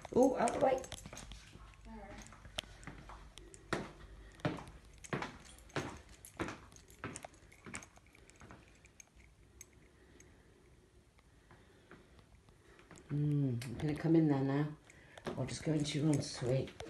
Oh, out the way. I'm going to come in there now. Or just go into your own suite.